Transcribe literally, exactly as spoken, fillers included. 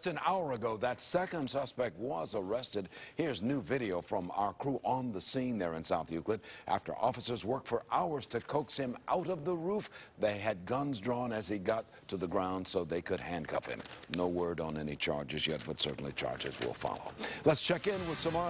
An hour ago, that second suspect was arrested. Here's new video from our crew on the scene there in South Euclid. After officers worked for hours to coax him out of the roof, they had guns drawn as he got to the ground so they could handcuff him. No word on any charges yet, but certainly charges will follow. Let's check in with some more.